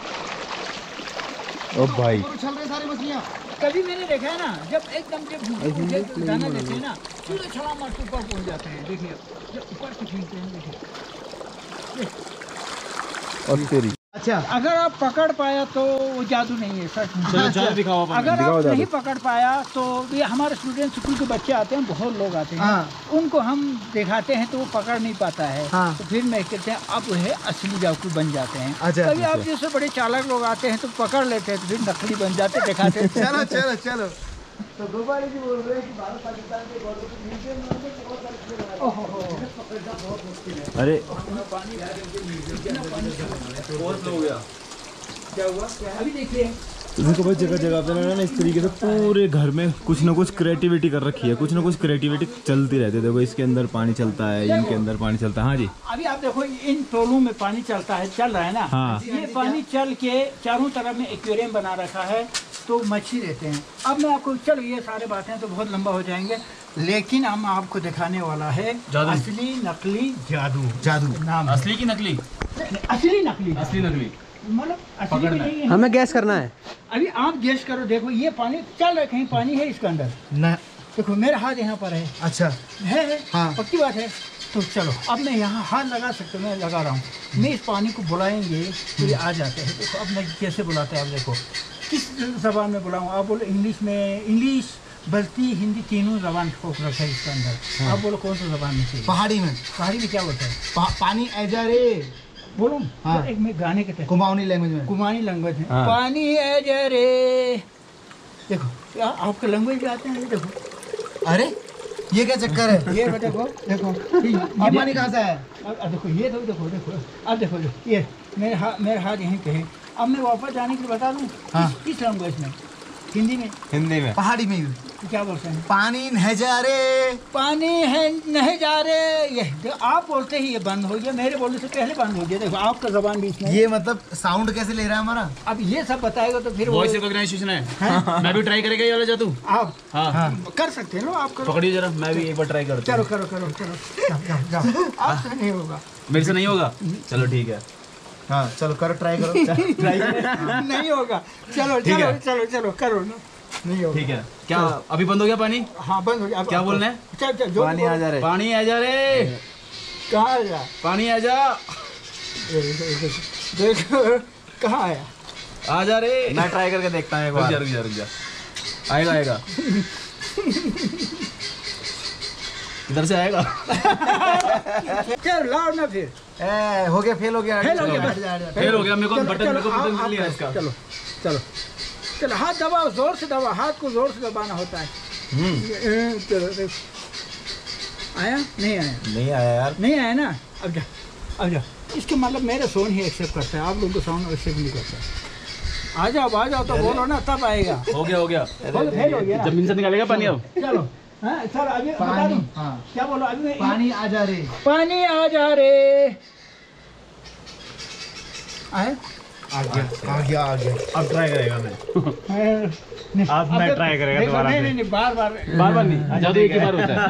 ओ भाई, चल रही सारी मछलियाँ। कभी मैंने देखा है ना, जब एकदम जब दाना देते हैं ना, सीधे छलांग मारते ऊपर पहुँच जाते हैं। देखिए जब ऊपर से खींचते हैं, देखिए और तेरी। अच्छा, अगर आप पकड़ पाया तो वो जादू नहीं है सच। चलो चलो दिखाओ। अगर आप नहीं पकड़ पाया तो ये हमारे स्टूडेंट स्कूल के बच्चे आते हैं, बहुत लोग आते हैं, हाँ। उनको हम दिखाते हैं तो वो पकड़ नहीं पाता है, हाँ। तो फिर मैं कहते हैं अब है असली जादू बन जाते हैं। अच्छा, कभी आप जैसे बड़े चालाक लोग आते हैं तो पकड़ लेते हैं, तो फिर नकली बन जाते, दिखाते हैं। चलो चलो चलो। तो गोपाल जी बोल रहे हैं कि भारत पाकिस्तान के बॉर्डर पे म्यूजियम में बहुत सारे चीजें बनाई हैं। पकड़ना बहुत मुश्किल है। अरे पानी बहुत हो गया, क्या हुआ? अभी देखिए देखो भाई, जगह जगह पे ना इस तरीके से पूरे घर में कुछ ना कुछ क्रिएटिविटी कर रखी है, कुछ ना कुछ क्रिएटिविटी चलती रहती है। देखो इसके अंदर पानी चलता है, इनके अंदर पानी चलता है। हाँ जी, अभी आप देखो इन टोलों में पानी चलता है, चल रहा है ना, हाँ। ये पानी चल के चारों तरफ में एक्वेरियम बना रखा है, तो मच्छी देते हैं। अब मैं आपको, चलो ये सारे बातें तो बहुत लंबा हो जाएंगे, लेकिन हम आपको दिखाने वाला है असली नकली जादू। जादू नाम असली की नकली? असली नकली, असली नकली मतलब असली नहीं है। हमें गैस करना है। अभी आप गैस करो, देखो ये पानी चल रहा है, कहीं पानी है इसके अंदर ना, देखो मेरा हाथ यहाँ पर है। अच्छा है, है? हाँ। पक्की बात है। तो चलो अब मैं यहाँ हाथ लगा सकता हूँ, मैं लगा रहा हूँ। मैं इस पानी को बुलाएंगे तो ये आ जाते हैं। देखो अब मैं कैसे बुलाते हैं, आप देखो किस ज़बान में बुलाऊँ। आप बोलो इंग्लिश में, इंग्लिश बल्कि हिंदी तीनों ज़बान को रखा है इसके अंदर। हाँ। आप बोलो कौन सा ज़बान में चाहिए? पहाड़ी में। पहाड़ी में क्या बोलता है? पा, पानी ऐजा रे बोलो। हाँ। तो एक मैं गाने के तहत कुमाऊनी लैंग्वेज में। कुमाऊनी लैंग्वेज है। हाँ। पानी ऐजा रे, देखो आपके लैंग्वेज भी आते हैं। देखो अरे ये क्या चक्कर है? ये देखो देखो ये पानी कहाँ से है? अब देखो ये तो देखो देखो अब देखो ये मेरे हाथ मेरे हाथ यहीं पे है। अब मैं वापस जाने के लिए बता दूँ। हाँ। किस लैंग्वेज में? हिंदी में? हिंदी में। पहाड़ी में तो क्या बोलते हैं? पानी नहीं जा रे, पानी है नहीं जा रे। ये देखो, आप बोलते ही ये बंद हो गया, मेरे बोलने से पहले बंद हो गया। देखो आपका जबान बीच में। ये मतलब साउंड कैसे ले रहा है हमारा? अब ये सब बताएगा तो फिर वॉइस रिकॉग्नाइजेशन है। मैं भी ट्राई करेगा ये वाला जादू? आप हाँ, हाँ कर सकते हैं ना, आप करो। पकड़िए जरा, मैं भी एक बार ट्राई करता चलो करो करो चलो, जाओ जाओ जाओ। आपसे नहीं होगा। मेरे से नहीं होगा? चलो ठीक है। हाँ चलो करो, ट्राई करो। ट्राई नहीं होगा। चलो ठीक चलो है। चलो चलो करो ना, नहीं होगा। ठीक है। क्या अभी बंद हो गया पानी? हाँ बंद हो गया। अब क्या बोलना है? चल चल जो पानी आ जा रहे। पानी आ जा रे, कहाँ आ जा? पानी आ जा, देखो कहाँ आया? आ जा रे। मैं ट्राई करके देखता हूँ एक रुक जा बार। रुक जा रुक जा, आएगा आएगा, इधर से आएगा। चल लाओ ना फिर। ए, हो गया, फेल हो गया। फेल हो गया, चलो, बस। हट जा, हट जा। फेल हो गया। मेरे को चलो, बटन चलो, मेरे को आप- बटन मिल लिया आप- इसका। चलो चलो चलो हाथ दबाओ, जोर से दबाओ, हाथ को जोर से दबाना होता है। ये, चलो देखो आया नहीं आया? नहीं आया यार। नहीं आया ना? अब जा अब जा। इसके मतलब मेरा सोन ही एक्सेप्ट करता है, आप लोगों को साउंड एक्सेप्ट नहीं करता। आ जाओ आ जाओ तो बोलो ना, तब आएगा। हो गया हो गया। हो गया, फेल हो गया ना। जमीन से निकालेगा पानी अब। चलो हाँ सर अभी बता पानी, दूं। हाँ। क्या बोलो अभी मैं- पानी आ जा रे। पानी आ जा रे। आए? आ गया आ गया आ गया। अब ट्राई करेगा मैं। नहीं, अब मैं try करेगा देखो, दोबारा नहीं से। नहीं नहीं बार बार बार बार नहीं, जादू एक ही बार होता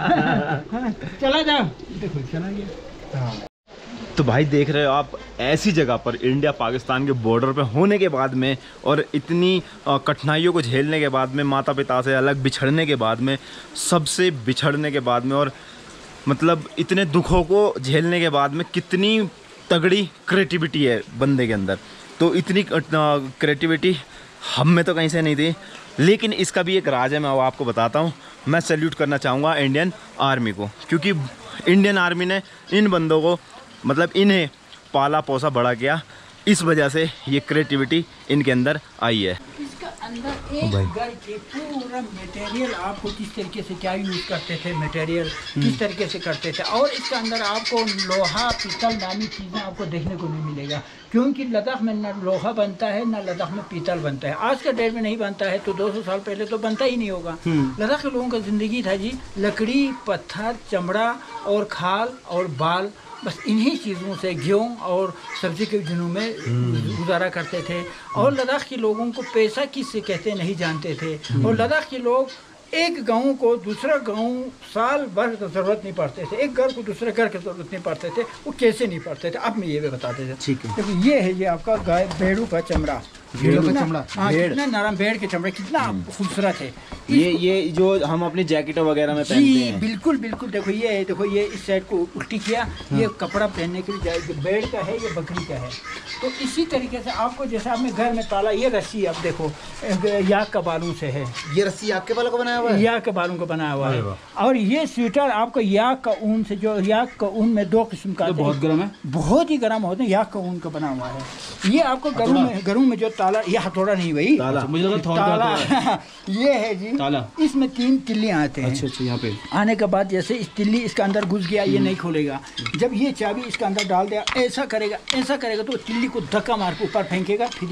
है। चला जाओ। देखो चला गया। तो भाई देख रहे हो आप, ऐसी जगह पर इंडिया पाकिस्तान के बॉर्डर पे होने के बाद में और इतनी अ, कठिनाइयों को झेलने के बाद में, माता पिता से अलग बिछड़ने के बाद में, सबसे बिछड़ने के बाद में, और मतलब इतने दुखों को झेलने के बाद में कितनी तगड़ी क्रिएटिविटी है बंदे के अंदर। तो इतनी क्रिएटिविटी हम में तो कहीं से नहीं थी, लेकिन इसका भी एक राज है, मैं वो आपको बताता हूँ। मैं सैल्यूट करना चाहूँगा इंडियन आर्मी को, क्योंकि इंडियन आर्मी ने इन बंदों को, मतलब इन्हें पाला पोसा बड़ा किया, इस वजह से ये क्रिएटिविटी इनके अंदर आई है। इसका अंदर एक घर के पूरा मटेरियल आपको किस तरीके से क्या यूज करते थे, मटेरियल किस तरीके से करते थे, और इसके अंदर आपको लोहा पीतल नामी चीज़ें आपको देखने को नहीं मिलेगा, क्योंकि लद्दाख में न लोहा बनता है न लद्दाख में पीतल बनता है। आज के डेट में नहीं बनता है, तो दो सौ साल पहले तो बनता ही नहीं होगा। लद्दाख के लोगों का ज़िंदगी था जी लकड़ी, पत्थर, चमड़ा और खाल और बाल, बस इन्हीं चीज़ों से गेहूँ और सब्जी के दिनों में गुजारा करते थे। और लद्दाख के लोगों को पैसा किससे कहते नहीं जानते थे। और लद्दाख के लोग एक गांव को दूसरा गांव साल भर की जरूरत नहीं पड़ते थे, एक घर को दूसरे घर की जरूरत नहीं पड़ते थे। वो कैसे नहीं पड़ते थे, अब मैं ये भी बताते थे। ठीक है। देखो ये है, ये आपका गाय भेड़ों का चमड़ा, भेड़ों का कितना- चमड़ा, हाँ, भेड़। कितना नरम भेड़ के चमड़े, कितना खूबसूरत है। ये ये जो हम अपनी जैकेट वगैरह में पहनते जी हैं। बिल्कुल बिल्कुल। देखो ये है, देखो ये इस साइड को उल्टी किया, ये कपड़ा पहनने के लिए जाए, ये भेड़ का है, ये बकरी का है। तो इसी तरीके से आपको जैसे आपने घर में ताला, ये रस्सी अब देखो याक का बालों से है, ये रस्सी आपके बालों को बनाया हुआ है? याक के बालों को बनाया हुआ है। और ये स्वेटर आपको याक का ऊन से, जो याक का ऊन में दो किस्म का, बहुत गर्म है, बहुत ही गर्म होते हैं, याक का ऊन का बना हुआ है। ये आपको घरों में घरों में जो ताला, ये हथौड़ा नहीं भाई, ताला मुझे लगा थोड़ा ताला ये है जी ताला। इसमें तीन तिल्लियाँ आते हैं। अच्छा अच्छा, यहाँ पे आने के बाद जैसे इस तिल्ली इसके अंदर घुस गया, ये नहीं खोलेगा। जब ये चाबी इसके अंदर डाल दिया, ऐसा करेगा ऐसा करेगा तो तिल्ली को धक्का मार के ऊपर फेंकेगा, फिर ये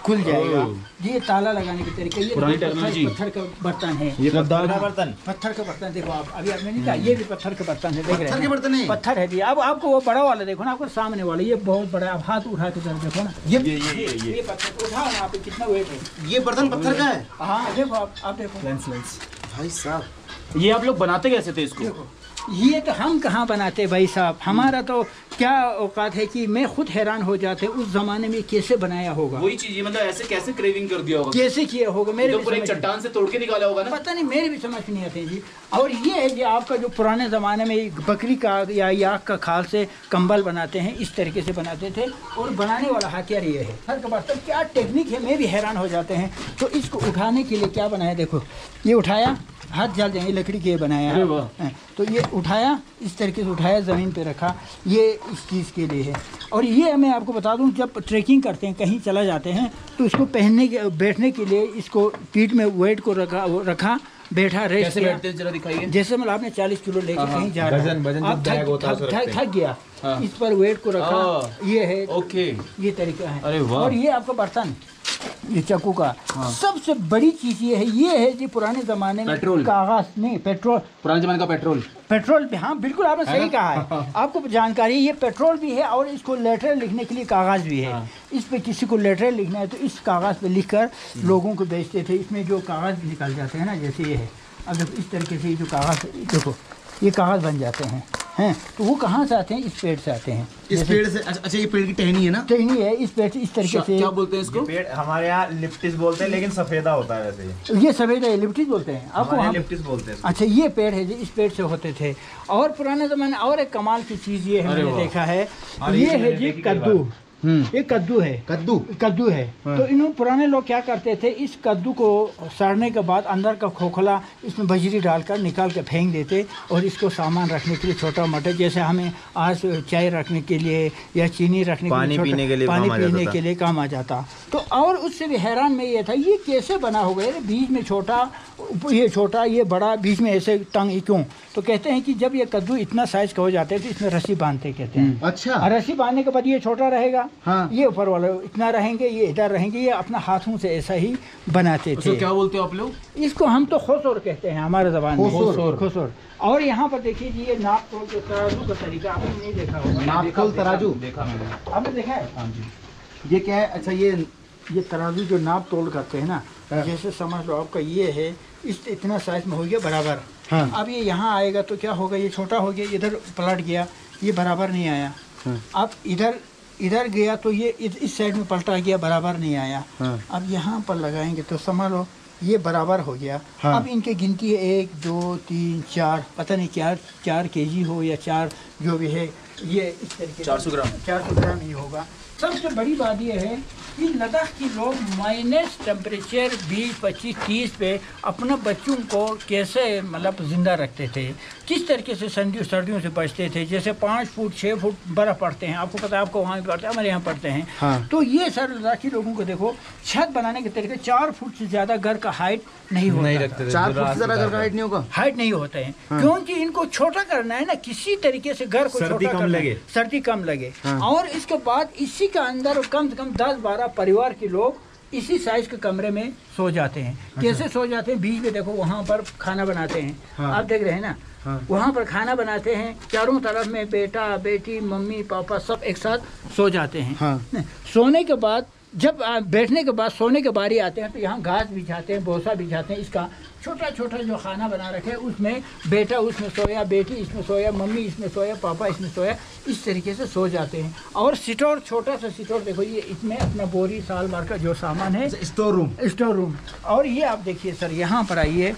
खुल जाएगा। ये ताला लगाने के तरीके, ये पत्थर का बर्तन है, ये पत्थर का बर्तन, पत्थर का बर्तन देखो आप, अभी आपने नहीं कहा ये भी पत्थर का बर्तन है, देख रहे हैं बर्तन है, पत्थर है जी। अब आपको वो बड़ा वाला देखो ना, आपको सामने वाला ये बहुत बड़ा, आप हाथ उठा के देखो ना, ये ये ये ये पत्थर उठाओ ना, आप कितना वेट है, ये बर्तन पत्थर का है। हाँ देखो आप आप देखो भाई साहब, ये आप लोग बनाते कैसे थे इसको? देखो ये तो हम कहाँ बनाते भाई साहब, हमारा तो क्या औकात है कि मैं खुद हैरान हो जाते उस जमाने में कैसे बनाया होगा। वही चीज, मतलब ऐसे कैसे क्रेविंग कर दिया होगा, कैसे किया होगा, मेरे तो एक चट्टान से तोड़ के निकाला होगा ना, पता नहीं, मेरे भी समझ नहीं आते जी। और ये है कि आपका जो पुराने ज़माने में बकरी का या याक का खाल से कंबल बनाते हैं, इस तरीके से बनाते थे, और बनाने वाला हथियार ये है। हर बार तब क्या टेक्निक है, मैं भी हैरान हो जाते हैं। तो इसको उठाने के लिए क्या बनाया, देखो ये उठाया, हाथ जल जाएंगे, लकड़ी के बनाया है, तो ये उठाया, इस तरीके से उठाया, ज़मीन पे रखा, ये इस चीज़ के लिए है। और ये मैं आपको बता दूं, जब ट्रैकिंग करते हैं, कहीं चला जाते हैं, तो इसको पहनने के बैठने के लिए इसको पीठ में वेट को रखा रखा बैठा रेस्ट कैसे बैठते हैं जरा दिखाइए। जैसे मतलब आपने चालीस किलो लेके कहीं जा रहे हैं, आप थक थक गया, इस पर वेट को रखा, ये है, ओके, ये तरीका है। और ये आपका बर्तन, ये चाकू का, हाँ। सबसे बड़ी चीज ये है, ये है जी पुराने जमाने में पेट्रोल, कागज नहीं, पेट्रोल, पुराने जमाने का पेट्रोल, पेट्रोल भी, हाँ बिल्कुल आपने सही कहा है, आपको जानकारी, ये पेट्रोल भी है, और इसको लेटर लिखने के लिए कागज भी है, हाँ। इस पे किसी को लेटर लिखना है तो इस कागज पे लिखकर लोगों को बेचते थे। इसमें जो कागज निकल जाते हैं ना, जैसे ये है, अब देखो इस तरीके से जो कागज, देखो ये कागज बन जाते हैं, हैं, तो वो कहाँ से आते हैं, इस पेड़ से आते हैं, इस पेड़ से। अच्छा, ये पेड़ की टहनी है ना, टहनी है, इस पेड़ से इस तरीके से, क्या बोलते हैं इसको? पेड़ हमारे यहाँ लिप्टिस बोलते हैं, लेकिन सफेदा होता है वैसे, ये सफेदा है, लिप्टिस बोलते हैं आपको वहाँ, लिप्टिस बोलते हैं। अच्छा, ये पेड़ है जी, इस पेड़ से होते थे। और पुराने जमाने और एक कमाल की चीज ये है, मैंने देखा है, ये है जी कद्दू, ये कद्दू है, कद्दू कद्दू है। तो इन्होंने पुराने लोग क्या करते थे, इस कद्दू को सड़ने के बाद अंदर का खोखला इसमें बजरी डालकर निकाल के फेंक देते, और इसको सामान रखने के लिए छोटा मोटा, जैसे हमें आज चाय रखने के लिए या चीनी रखने के लिए, पीने के लिए पानी पीने के लिए काम आ जाता। तो और उससे भी हैरान में ये था, ये कैसे बना होगा, ये बीच में छोटा, ये छोटा, ये बड़ा, बीच में ऐसे टंग क्यों? तो कहते हैं कि जब ये कद्दू इतना साइज का हो जाते हैं तो इसमें रस्सी बांधते कहते हैं। अच्छा, रस्सी बांधने के बाद ये छोटा रहेगा, हाँ। ये ऊपर वाला इतना रहेंगे, ये इधर रहेंगे, ये अपना हाथों से ऐसा ही बनाते थे। क्या बोलते हो आप लोग इसको? हम तो खोसोर कहते हैं हमारे ज़बान में, खोसोर खोसोर। और यहाँ पर देखिए जी, ये नाप तोल के तराजू का तरीका आपने नहीं देखा होगा, नाप तोल तराजू देखा मैंने, आपने देखा है? हाँ जी। ये क्या है? अच्छा, ये ये तराजू जो नाप तोल करते हैं ना, जैसे समझ लो आपका ये है, इस इतना साइज में हो गया बराबर, हाँ। अब ये यहाँ आएगा तो क्या होगा, ये छोटा हो गया, इधर पलट गया, ये बराबर नहीं आया, हाँ। अब इधर इधर गया तो ये इस साइड में पलटा गया, बराबर नहीं आया, हाँ। अब यहाँ पर लगाएंगे तो समझ लो ये बराबर हो गया, हाँ। अब इनकी गिनती है एक दो तीन चार, पता नहीं चार चार के जी हो या चार जो भी है, ये इस तरीके चार सौ ग्राम चार सौ ग्राम ही होगा। सबसे बड़ी बात यह है कि लद्दाख के लोग माइनस टेम्परेचर बीस पच्चीस तीस पे अपने बच्चों को कैसे मतलब ज़िंदा रखते थे, किस तरीके से सर्दियों सर्दियों से बचते थे। जैसे पाँच फुट छः फुट बर्फ़ पड़ते हैं, आपको पता है, आपको वहाँ भी पड़ते हैं, हमारे यहाँ पड़ते हैं, हाँ। तो ये सर लद्दाखी लोगों को देखो, छत बनाने के तरीके, चार फुट से ज़्यादा घर का हाइट नहीं होता, नहीं रखते, चार फुट से ज़्यादा घर का हाइट नहीं होगा, हाइट नहीं होता है, हाँ। क्योंकि इनको छोटा करना है ना, किसी तरीके से घर को छोटा कम लगे, सर्दी कम लगे, हाँ। और इसके बाद इसी का अंदर कम से कम दस बारह परिवार के लोग इसी साइज के कमरे में सो जाते हैं। अच्छा। कैसे सो जाते हैं? बीच में देखो वहाँ पर खाना बनाते हैं, हाँ। आप देख रहे हैं ना, हाँ। वहाँ पर खाना बनाते हैं, चारों तरफ में बेटा बेटी मम्मी पापा सब एक साथ सो जाते हैं, हाँ। सोने के बाद जब बैठने के बाद सोने के बारी आते हैं तो यहाँ घास बिछाते हैं, भूसा बिछाते हैं, इसका छोटा छोटा जो खाना बना रखे हैं उसमें बेटा उसमें सोया, बेटी इसमें सोया, मम्मी इसमें सोया, पापा इसमें सोया, इस तरीके से सो जाते हैं। और सिटोर, छोटा सा सिटोर देखो, ये इसमें अपना बोरी साल भर का जो सामान है, स्टोर रूम, स्टोर रूम। और ये आप देखिए सर, यहाँ पर आइए,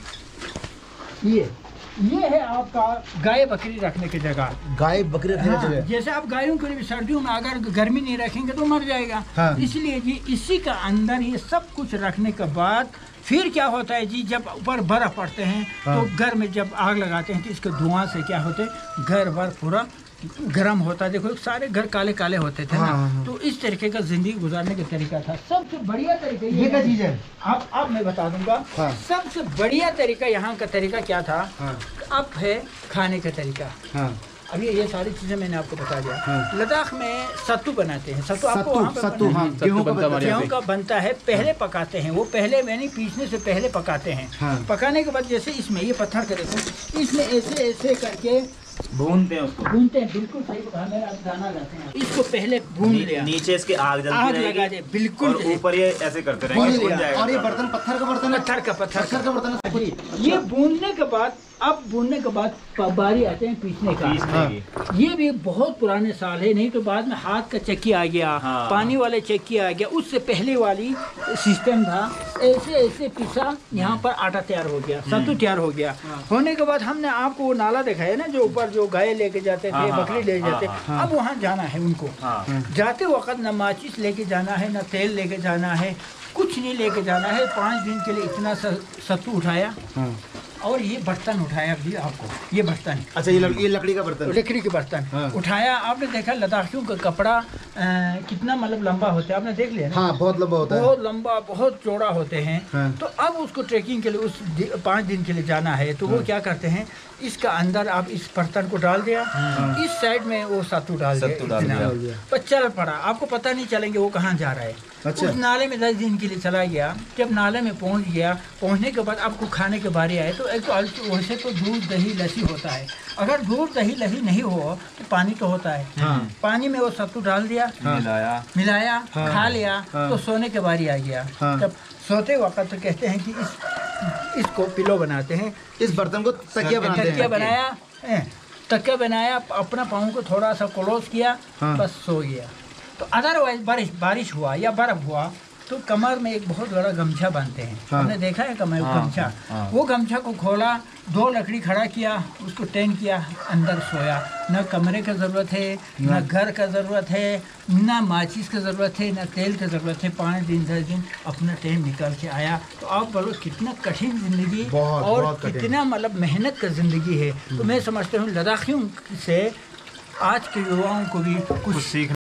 ये ये है आपका गाय बकरी रखने की जगह, गाय बकरी रखने की जगह। जैसे आप गायों के लिए सर्दियों में अगर गर्मी नहीं रखेंगे तो मर जाएगा, हाँ। इसलिए जी इसी का अंदर ये सब कुछ रखने के बाद फिर क्या होता है जी, जब ऊपर बर्फ पड़ते हैं, हाँ। तो घर में जब आग लगाते हैं तो इसके धुआं से क्या होते हैं, घर भर पूरा गर्म होता है। देखो सारे घर काले काले होते थे, हाँ, ना, हाँ। तो इस तरीके का जिंदगी गुजारने का तरीका था। सबसे बढ़िया तरीका ये क्या चीज है, अब अब मैं बता दूंगा, हाँ। सबसे बढ़िया तरीका यहाँ का तरीका क्या था, हाँ। अब है खाने का तरीका, हाँ। अभी ये सारी चीजें मैंने आपको बता दिया। लद्दाख में सत्तू बनाते हैं, सत्तू आपको वहाँ पे सत्तू हाँ, गेहूं का गेहूं का बनता है, पहले पकाते हैं वो, पहले यानी पीसने से पहले पकाते हैं। हाँ। पकाने के बाद जैसे इसमें ये पत्थर का देखो, इसमें ऐसे ऐसे करके भूनते हैं उसको, भूनते हैं, बिल्कुल सही कहा, मेरा दाना लाते हैं, इसको पहले भून लिया, नीचे इसके आग जलती आग लगा दे, बिल्कुल ऊपर ये ऐसे करते रहेंगे, और ये बर्तन पत्थर का बर्तन है, पत्थर का पत्थर पत्थर का बर्तन है। ये भूनने के बाद, अब भूनने के बाद बारी आते हैं पीसने का। हाँ। ये भी बहुत पुराने साल है, नहीं तो बाद में हाथ का चक्की आ गया। हाँ। पानी वाले चक्की आ गया, उससे पहले वाली सिस्टम था, ऐसे ऐसे पिसा, यहाँ पर आटा तैयार हो गया, सत्तू तैयार हो गया। हाँ। होने के बाद हमने आपको वो नाला दिखाया ना, जो ऊपर जो गाय लेके जाते थे, हाँ, बकरी ले जाते, हाँ, अब वहाँ जाना है उनको। हाँ। जाते वक्त न माचिस लेके जाना है, न तेल लेके जाना है, कुछ नहीं लेके जाना है। पाँच दिन के लिए इतना सत्तू उठाया। हाँ। और ये बर्तन उठाया भी आपको, ये बर्तन, अच्छा ये लकड़ी, ये लकड़ी का बर्तन, लकड़ी के बर्तन। हाँ। उठाया। आपने देखा लद्दाखियों का कपड़ा आ, कितना मतलब लंबा होता है, आपने देख लिया ना? हाँ, बहुत लंबा होता है, बहुत लंबा, बहुत चौड़ा होते हैं। हाँ। तो अब उसको ट्रेकिंग के लिए उस पाँच दिन के लिए जाना है, तो हाँ। वो क्या करते हैं, इसका अंदर आप इस बर्तन को डाल दिया। हाँ। इस साइड में वो सत्तू डाल दिया, पर चल पड़ा, आपको पता नहीं चलेंगे वो कहाँ जा रहा है। अच्छा। उस नाले में दस दिन के लिए चला गया। जब नाले में पहुंच गया, पहुंचने के बाद आपको खाने के बारे आए, तो एक तो वैसे तो दूध दही लस्सी होता है, अगर दूध दही लस्सी नहीं हो तो पानी तो होता है। हाँ। पानी में वो सत्तू डाल दिया। हाँ। मिलाया मिलाया हाँ। खा लिया। हाँ। तो सोने के बारी आ गया। हाँ। जब सोते वक्त तो कहते हैं कि इस इसको पिलो बनाते हैं, इस बर्तन को तकिया बनाते हैं। तकिया बनाया, तकिया बनाया, अपना पाँव को थोड़ा सा क्लोज किया। हाँ। बस सो गया। तो अदरवाइज बारिश बारिश हुआ या बर्फ हुआ तो कमर में एक बहुत बड़ा गमछा बांधते हैं। हाँ। हमने देखा है कमर हाँ। गमछा। हाँ। वो गमछा को खोला, दो लकड़ी खड़ा किया, उसको टेन किया, अंदर सोया। न कमरे का ज़रूरत है, न घर का ज़रूरत है, न माचिस का ज़रूरत है, न तेल का ज़रूरत है। पाँच दिन दस दिन अपना टाइम निकाल के आया। तो आप बोलो कितना कठिन ज़िंदगी और बहुत कितना मतलब मेहनत का ज़िंदगी है। तो मैं समझता हूँ लद्दाखियों से आज के युवाओं को भी कुछ सीखना